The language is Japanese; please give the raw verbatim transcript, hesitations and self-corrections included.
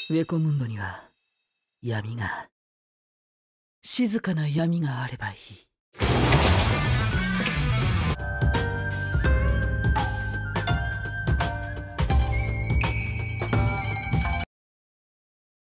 ウェコムンドには闇が、静かな闇があればいい。